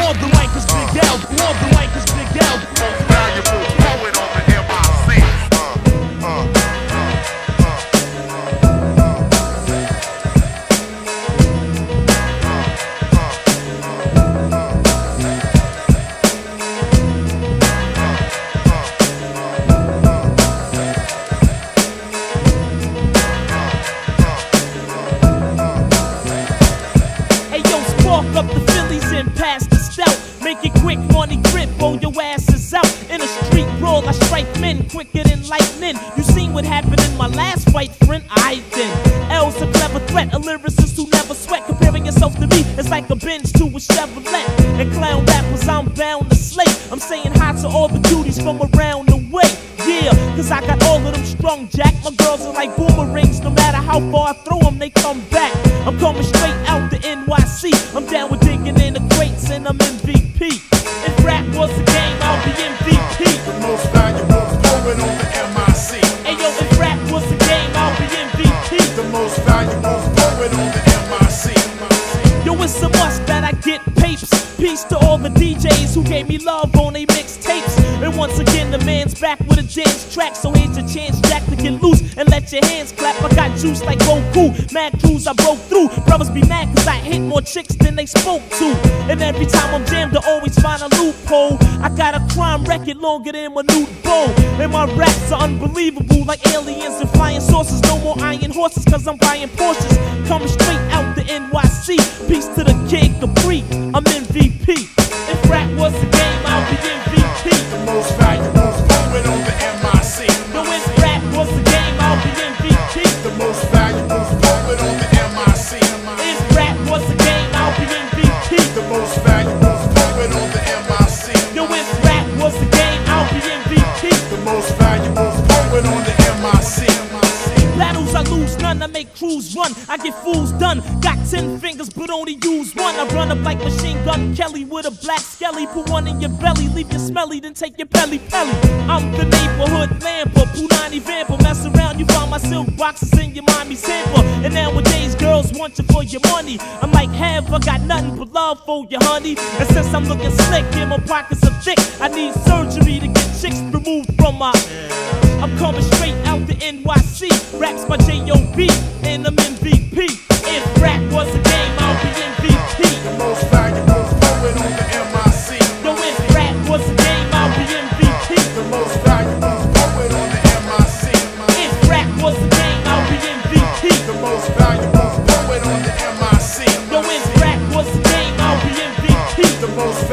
On the mic is Big L. On the mic is Big L. Most valuable poet on the MIC. Up the Phillies and pass the stout. Make it quick, money grip, roll your asses out. In a street brawl, I strike men quicker than lightning. You seen what happened in my last fight, friend? I then. L's a clever threat, a lyricist who never sweat. Comparing yourself to me is like a Benz to a Chevrolet. And clown rappers, I'm bound to slay. I'm saying hi to all the cuties from around the way. Yeah, cause I got all of them strung, Jack. My girls are like boomerangs, no matter how far I throw them, they come back. I'm coming straight out the NYC. I'm down with digging in the crates and I'm MVP. If rap was a game, I'll be MVP. The most valuable poet on the MIC. Hey yo, if rap was a game, I'll be MVP. The most valuable poet on the MIC. Yo, it's a must that I get papes. Peace to all the DJs who gave me love on they mixtapes. And once again, the man's back with a dance track. So here's your chance, Jack, to get loose and let your hands clap. I got juice like Goku, mad crews I broke through. Brothers be mad cause I hit more chicks than they spoke to. And every time I'm jammed, I always find a loophole. I got a crime record longer than my nude bow. And my raps are unbelievable, like aliens and flying saucers. No more iron horses cause I'm buying Porsches. Coming straight out the NYC. Peace to the Kid Capri, I'm MVP. If rap was a game, I'll be MVP. The most valuable poet on the MIC. No, if rap was a game, I'll be MVP. The most valuable poet on the MIC. If rap was a game, I'll be MVP. The most valuable poet on the MIC. Yo, if rap was a game, I'll be MVP. The most valuable poet on the MIC. Battles I lose none, I make crews run, I get fools done. Got 10 fingers but only use one. I run up like Machine Gun Kelly with a black skelly. Put one in your belly, leave you smelly, then take your belly. I'm the neighborhood lamper, Punani vamper. Mess around, you find my silk boxes in your mommy's hamper. And nowadays girls want you for your money. I'm like, have I got nothing but love for you, honey. And since I'm looking slick and my pockets are thick, I need surgery to get chicks removed from my... I'm coming straight out the NYC. Raps by J.O.B. and I'm MVP. If rap was a game, I'll be MVP. The most valuable poet on the MIC. Yo, if rap was a game, I'll be MVP. The most valuable poet on the MIC. If rap was a game, I'll be MVP. The most valuable poet on the MIC. Yo, if rap was a game, I'll be MVP. The most